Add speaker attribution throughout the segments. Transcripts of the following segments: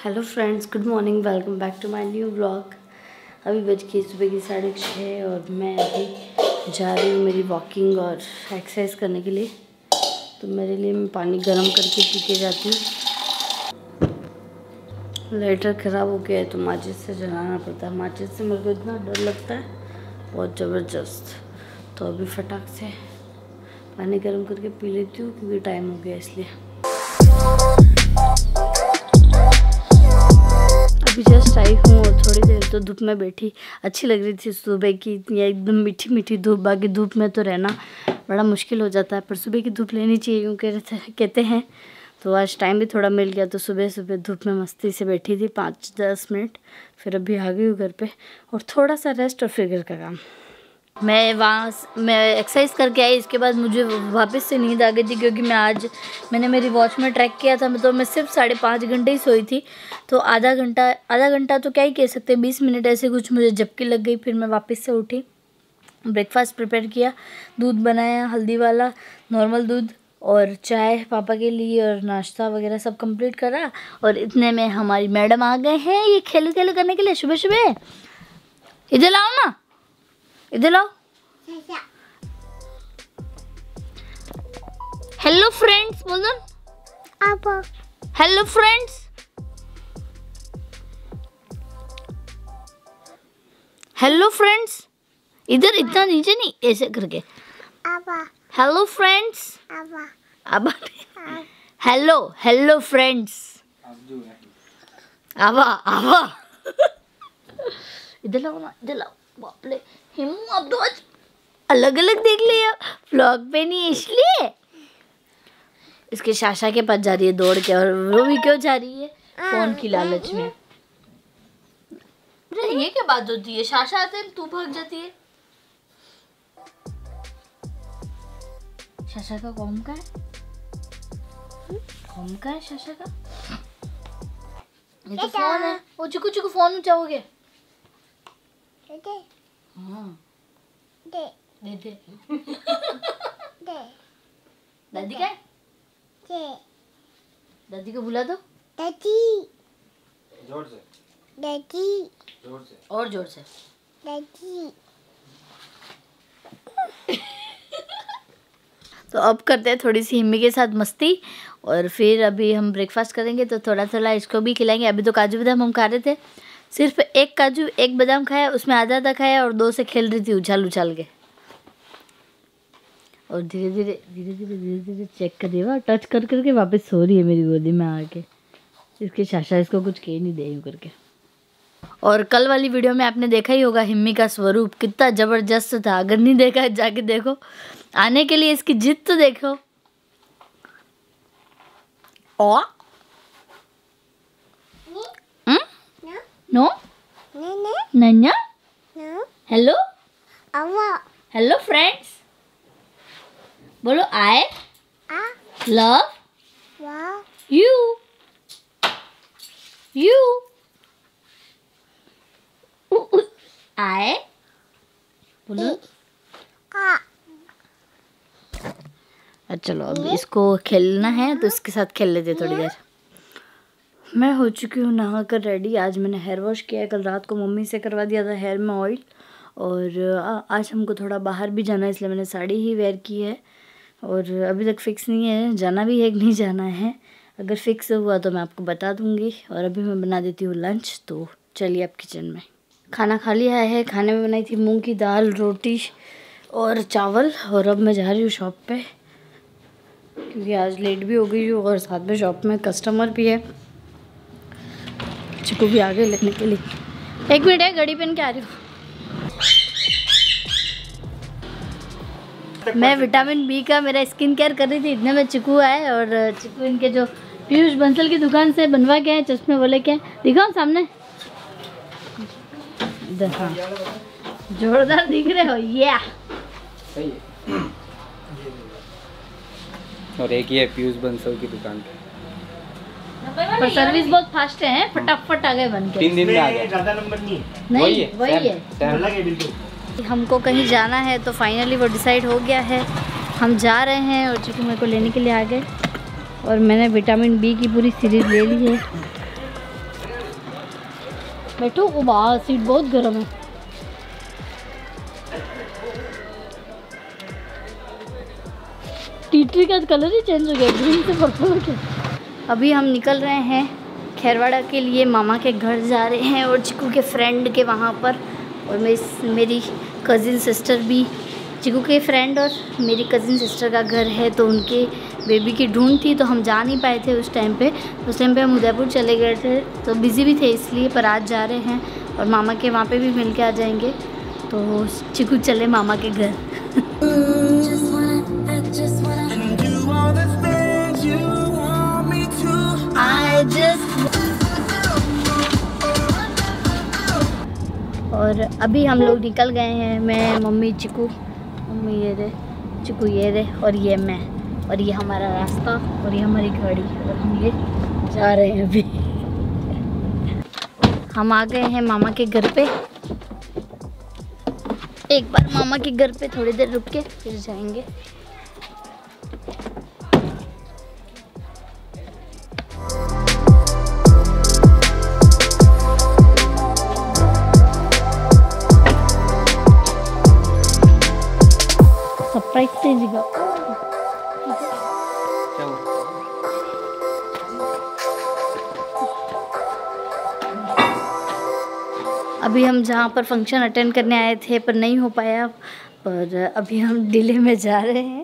Speaker 1: Hello friends, good morning, welcome back to my new blog. अभी बज के सुबह की 6:30 और मैं अभी जा रही हूँ मेरी वॉकिंग और एक्सरसाइज करने के लिए। तो मेरे लिए मैं पानी गर्म करके पी के जाती हूँ। लाइटर ख़राब हो गया है तो माचिस से जलाना पड़ता है। माचिस से मेरे को इतना डर लगता है, बहुत ज़बरदस्त। तो अभी फटाक से पानी गर्म करके पी लेती हूँ क्योंकि टाइम हो गया इसलिए। अभी जस्ट आई हूँ और थोड़ी देर तो धूप में बैठी, अच्छी लग रही थी सुबह की। एकदम मीठी मीठी धूप, बाकी धूप में तो रहना बड़ा मुश्किल हो जाता है, पर सुबह की धूप लेनी चाहिए यूँ कहते हैं। तो आज टाइम भी थोड़ा मिल गया तो सुबह सुबह धूप में मस्ती से बैठी थी 5-10 मिनट। फिर अभी आ गई हूँ घर पे और थोड़ा सा रेस्ट और फिर घर का काम। मैं एक्सरसाइज करके आई, इसके बाद मुझे वापस से नींद आ गई थी क्योंकि मैंने मेरी वॉच में ट्रैक किया था तो मैं सिर्फ 5.5 घंटे ही सोई थी। तो आधा घंटा तो क्या ही कह सकते, 20 मिनट ऐसे कुछ मुझे झपकी लग गई। फिर मैं वापस से उठी, ब्रेकफास्ट प्रिपेयर किया, दूध बनाया, हल्दी वाला नॉर्मल दूध और चाय पापा के लिए और नाश्ता वगैरह सब कंप्लीट करा। और इतने में हमारी मैडम आ गए हैं ये खेल करने के लिए सुबह सुबह। इधर आओ ना, इधर आओ। हेलो फ्रेंड्स बोल दो। आप हेलो फ्रेंड्स, हेलो फ्रेंड्स। इधर इतना नीचे नहीं, ऐसे करके हेलो फ्रेंड्स। अब हेलो हेलो फ्रेंड्स। आवा आवा इधर लाओ ना, इधर लाओ। बाप रे हिमू, अब तो आज अलग अलग देख लिया, व्लॉग पे नहीं इसलिए। इसके शाशा के पास जा रही है दौड़ के, और वो भी क्यों जा रही है, फोन की लालच में। ये क्या बात होती है, शाशा आते हैं तू भाग जाती है। शाशा का कौन का है, कौन का है शाशा का? ये तो फोन है। वो चिकू चिकू फोन चाहोगे? हाँ दे दे दादी का है? दादी को बुला दो। दादी जोर से, दादी जोर से, और जोर से दादी। तो अब करते हैं थोड़ी सी हिम्मी के साथ मस्ती और फिर अभी हम ब्रेकफास्ट करेंगे तो थोड़ा थोड़ा इसको भी खिलाएंगे। अभी तो काजू बादाम हम खा रहे थे, सिर्फ एक काजू एक बादाम खाया, उसमें आधा खाया और 2 से खेल रही थी उछाल के। और धीरे धीरे चेक कर देगा, टच करके वापस सो रही है मेरी गोदी में आके। इसके शाशा इसको कुछ कह नहीं दे यूँ करके। और कल वाली वीडियो में आपने देखा ही होगा हिम्मी का स्वरूप कितना ज़बरदस्त था। अगर नहीं देखा है जाके देखो, आने के लिए इसकी जिद तो देखो। Oh no Nanya, hello hello friends बोलो। आई लव यू आई बोलो। चलो अब इसको खेलना है तो इसके साथ खेल लेते थोड़ी देर। मैं हो चुकी हूँ नहा कर रेडी। आज मैंने हेयर वॉश किया है, कल रात को मम्मी से करवा दिया था हेयर में ऑयल। और आज हमको थोड़ा बाहर भी जाना है इसलिए मैंने साड़ी ही वेयर की है। और अभी तक फिक्स नहीं है जाना भी है कि नहीं जाना है। अगर फिक्स हुआ तो मैं आपको बता दूँगी। और अभी मैं बना देती हूँ लंच। तो चलिए अब किचन में। खाना खा लिया है, खाने में बनाई थी मूँग की दाल, रोटी और चावल। और अब मैं जा रही हूँ शॉप पे क्योंकि आज लेट भी हो गई हूँ और साथ में शॉप में कस्टमर भी है। चिकू भी आ गए लेने के लिए। 1 मिनट है, घड़ी पहन के आ रही हूँ। मैं विटामिन बी का मेरा स्किन केयर कर रही थी, इतने में चिकू आए। और चिकू इनके जो पीयूष बंसल की दुकान से बनवा के आए चश्मे वाले के। दिखाओ सामने, हाँ जोरदार दिख रहे हो ये।
Speaker 2: और एक ये पीयूष बंसल की दुकान पे,
Speaker 1: पर सर्विस बहुत फास्ट है, फटाफट आ गए बन के।
Speaker 2: 3 दिन में आ गया।
Speaker 3: ज़्यादा नंबर नहीं है,
Speaker 1: नहीं वही है।
Speaker 3: अलग है बिल्कुल।
Speaker 1: हमको कहीं जाना है तो फाइनली वो डिसाइड हो गया है, हम जा रहे हैं। और चिकू मेरे को लेने के लिए आ गए। और मैंने विटामिन बी की पूरी सीरीज़ ले ली है। बैठो। ओ वाह, सीट बहुत गर्म है। टीटरी का कलर ही चेंज हो गया, ग्रीन से पर्पल हो गया। अभी हम निकल रहे हैं खैरवाड़ा के लिए, मामा के घर जा रहे हैं और चिकू के फ्रेंड के वहाँ पर। और मेरी कज़िन सिस्टर भी, चिकू के फ्रेंड और मेरी कज़िन सिस्टर का घर है, तो उनके बेबी की ढूंढ थी, तो हम जा नहीं पाए थे उस टाइम पे हम उदयपुर चले गए थे, तो बिज़ी भी थे इसलिए। पर आज जा रहे हैं और मामा के वहाँ पे भी मिल के आ जाएंगे। तो चिकू चले मामा के घर। और अभी हम लोग निकल गए हैं, मैं, मम्मी, चिकू, मम्मी ये रे, चिकू ये रे, और ये मैं, और ये हमारा रास्ता, और ये हमारी गाड़ी, और हम ये जा रहे हैं अभी। हम आ गए हैं मामा के घर पे। एक बार मामा के घर पे थोड़ी देर रुक के फिर जाएंगे। सरप्राइज से जगह अभी हम जहाँ पर फंक्शन अटेंड करने आए थे पर नहीं हो पाया, पर अभी हम डिले में जा रहे हैं।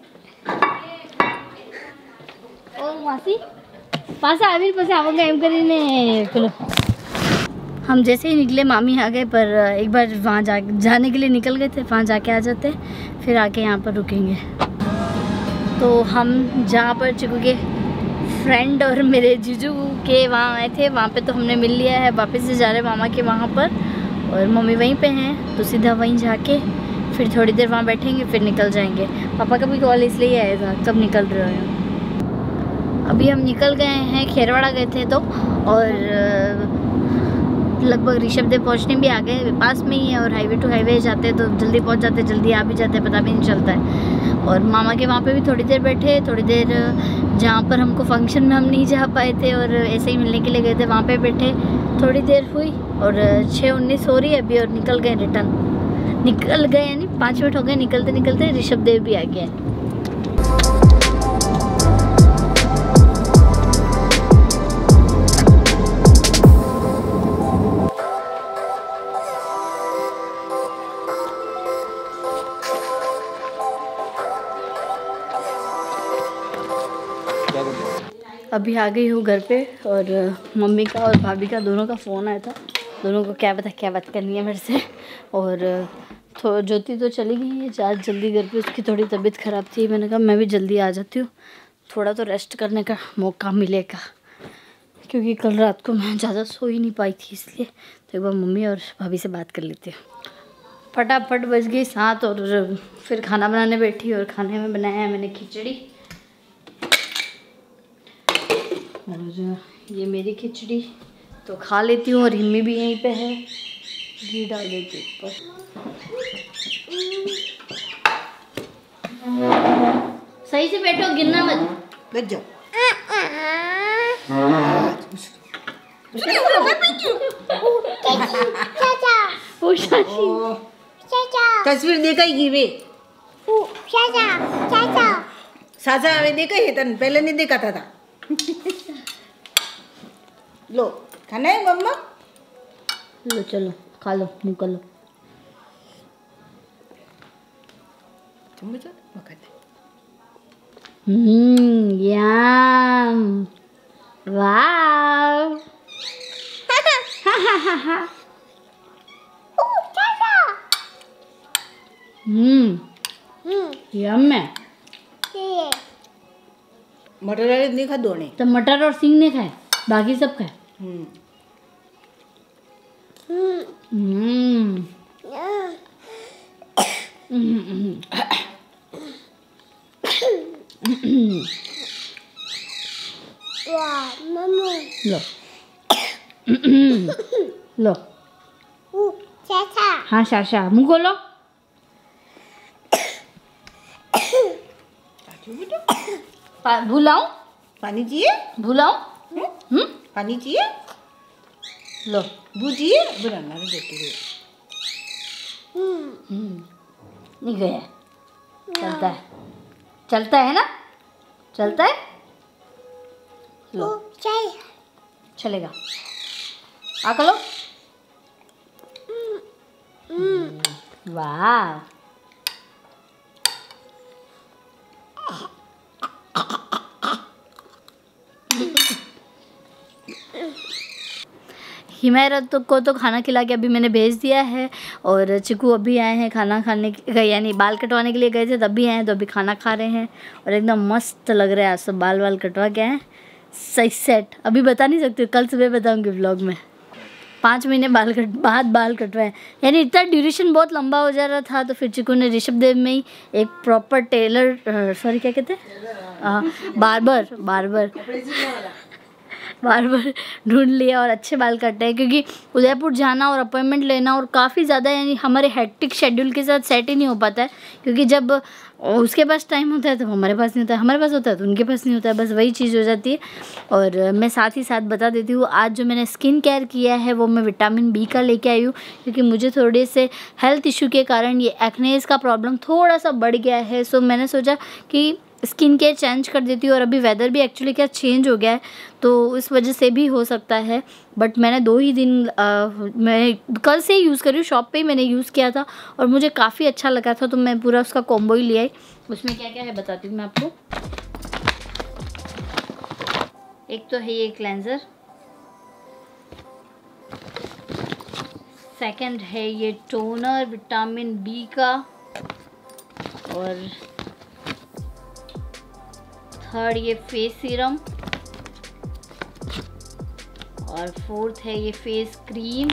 Speaker 1: ओ मासी पास आविर पास आवांगे एम કરીને चलो। हम जैसे ही निकले मामी आ गए, पर एक बार वहाँ जाने के लिए निकल गए थे, वहाँ जाके आ जाते, फिर आके यहाँ पर रुकेंगे। तो हम जहाँ पर चिकू के फ्रेंड और मेरे जीजू के वहाँ आए थे, वहाँ पे तो हमने मिल लिया है। वापस से जा रहे मामा के वहाँ पर, और मम्मी वहीं पे हैं, तो सीधा वहीं जाके फिर थोड़ी देर वहाँ बैठेंगे, फिर निकल जाएंगे। पापा का भी कॉल इसलिए आया था, कब निकल रहे हो। अभी हम निकल गए हैं, खैरवाड़ा गए थे तो, और लगभग ऋषभदेव पहुंचने भी आ गए, पास में ही है, और हाईवे टू हाईवे जाते हैं तो जल्दी पहुंच जाते हैं, जल्दी आ भी जाते हैं, पता भी नहीं चलता है। और मामा के वहाँ पे भी थोड़ी देर बैठे, थोड़ी देर जहाँ पर हमको फंक्शन में हम नहीं जा पाए थे और ऐसे ही मिलने के लिए गए थे, वहाँ पे बैठे थोड़ी देर हुई, और 6:19 हो रही है अभी, और निकल गए रिटर्न। निकल गए यानी 5 मिनट हो गए निकलते निकलते, ऋषभदेव भी आ गया है। अभी आ गई हूँ घर पे, और मम्मी का और भाभी का दोनों का फ़ोन आया था। दोनों को क्या बात करनी है मेरे से। और ज्योति तो चली गई है आज जल्दी घर पे, उसकी थोड़ी तबीयत ख़राब थी। मैंने कहा मैं भी जल्दी आ जाती हूँ, थोड़ा तो रेस्ट करने का मौका मिलेगा, क्योंकि कल रात को मैं ज़्यादा सो ही नहीं पाई थी, इसलिए। तो एक बार मम्मी और भाभी से बात कर लेती हूँ। फटाफट बज गई 7, और फिर खाना बनाने बैठी, और खाने में बनाया मैंने खिचड़ी। और ये मेरी खिचड़ी तो खा लेती हूँ, और हिम्मी भी यहीं पे है, घी डाल देती हूँ ऊपर। सही से बैठो, गिरना मत,
Speaker 4: बैठ जाओ।
Speaker 1: ओ शाशी,
Speaker 4: तस्वीर देखाई गिरे। सासा हमें देखा है, तन पहले नहीं देखा था। लो खाना है मम्मा,
Speaker 1: लो चलो खा लो, निकल लो।
Speaker 4: तुम बता मखाते।
Speaker 1: यम, वाव। यम है।
Speaker 4: मटर वाले नहीं खा दोने,
Speaker 1: तो मटर और सिंग ने खाए, बाकी सब खाए। लो लो, हाँ शाशा, मुँह खोलो।
Speaker 4: पानी चाहिए?
Speaker 1: भुलाऊं?
Speaker 4: पानी चाहिए?
Speaker 1: लो
Speaker 4: बुझिए बनाना भी देती
Speaker 1: नहीं गया, चलता है, चलता है ना, चलता है, लो चलेगा, आकर लो। वाह, हिमायत को तो खाना खिला के अभी मैंने भेज दिया है और चिकू अभी आए हैं खाना खाने के, यानी बाल कटवाने के लिए गए थे तभी आए हैं, तो अभी खाना खा रहे हैं और एकदम मस्त लग रहा है। आज सब बाल कटवा के आए, सही सेट। अभी बता नहीं सकती, कल सुबह बताऊंगी व्लॉग में। 5 महीने बाद बाल कटवाए, यानी इतना ड्यूरेशन बहुत लंबा हो जा रहा था, तो फिर चिकू ने ऋषभ देव में ही एक प्रॉपर टेलर, सॉरी क्या कहते हैं, बार्बर ढूंढ लिया और अच्छे बाल काटे हैं, क्योंकि उदयपुर जाना और अपॉइंटमेंट लेना और काफ़ी ज़्यादा, यानी हमारे हेक्टिक शेड्यूल के साथ सेट ही नहीं हो पाता है, क्योंकि जब उसके पास टाइम होता है तो हमारे पास नहीं होता है, हमारे पास होता है तो उनके पास नहीं होता है, बस वही चीज़ हो जाती है। और मैं साथ ही साथ बता देती हूँ, आज जो मैंने स्किन केयर किया है वो मैं विटामिन बी का लेके आई हूँ, क्योंकि मुझे थोड़े से हेल्थ इशू के कारण ये एक्नेस का प्रॉब्लम थोड़ा सा बढ़ गया है। सो मैंने सोचा कि स्किन केयर चेंज कर देती हूँ, और अभी वेदर भी एक्चुअली क्या चेंज हो गया है, तो इस वजह से भी हो सकता है। बट मैंने 2 ही दिन मैं कल से ही यूज़ कर रही हूँ, शॉप पे ही मैंने यूज़ किया था और मुझे काफ़ी अच्छा लगा था, तो मैं पूरा उसका कॉम्बो ही ले आई। उसमें क्या क्या है बताती हूँ मैं आपको। एक तो है ये क्लेंजर, सेकंड है ये टोनर विटामिन बी का, और थर्ड ये फेस सीरम, और फोर्थ है ये फेस क्रीम,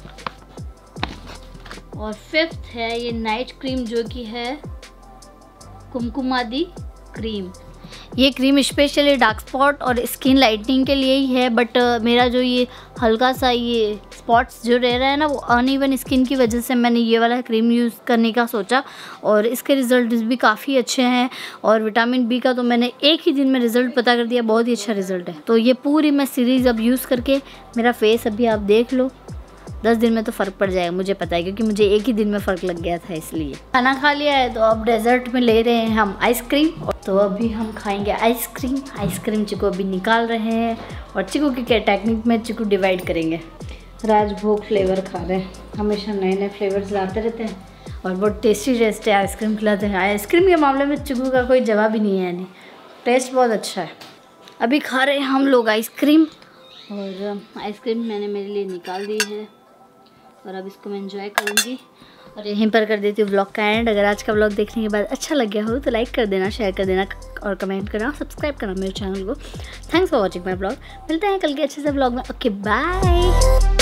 Speaker 1: और फिफ्थ है ये नाइट क्रीम जो कि है कुमकुमादी क्रीम। ये क्रीम स्पेशली डार्क स्पॉट और स्किन लाइटनिंग के लिए ही है, बट मेरा जो ये हल्का सा ये स्पॉट्स जो रह रहा है ना, वो अनइवन स्किन की वजह से मैंने ये वाला क्रीम यूज़ करने का सोचा, और इसके रिज़ल्ट भी काफ़ी अच्छे हैं। और विटामिन बी का तो मैंने एक ही दिन में रिज़ल्ट पता कर दिया, बहुत ही अच्छा रिज़ल्ट है। तो ये पूरी मैं सीरीज़ अब यूज़ करके मेरा फेस अभी आप देख लो, 10 दिन में तो फ़र्क पड़ जाएगा, मुझे पता है, क्योंकि मुझे एक ही दिन में फ़र्क लग गया था। इसलिए खाना खा लिया है, तो अब डेजर्ट में ले रहे हैं हम आइसक्रीम, तो अभी हम खाएंगे आइसक्रीम। चिकू अभी निकाल रहे हैं, और चिकू की क्या टेक्निक में चिकू डिवाइड करेंगे। राजभोग फ्लेवर खा रहे हैं, हमेशा नए नए फ्लेवर्स लाते रहते हैं और बहुत टेस्टी है आइसक्रीम खिलाते हैं। आइसक्रीम के मामले में चिकू का कोई जवाब ही नहीं है, यानी टेस्ट बहुत अच्छा है। अभी खा रहे हैं हम लोग आइसक्रीम, और आइसक्रीम मैंने मेरे लिए निकाल दी है, और अब इसको मैं एंजॉय करूँगी। और यहीं पर कर देती हूँ व्लॉग का एंड। अगर आज का व्लॉग देखने के बाद अच्छा लग गया हो तो लाइक कर देना, शेयर कर देना, और कमेंट करना, सब्सक्राइब करना मेरे चैनल को। Thanks for watching my vlog. मिलते हैं कल के अच्छे से व्लॉग में। Okay bye.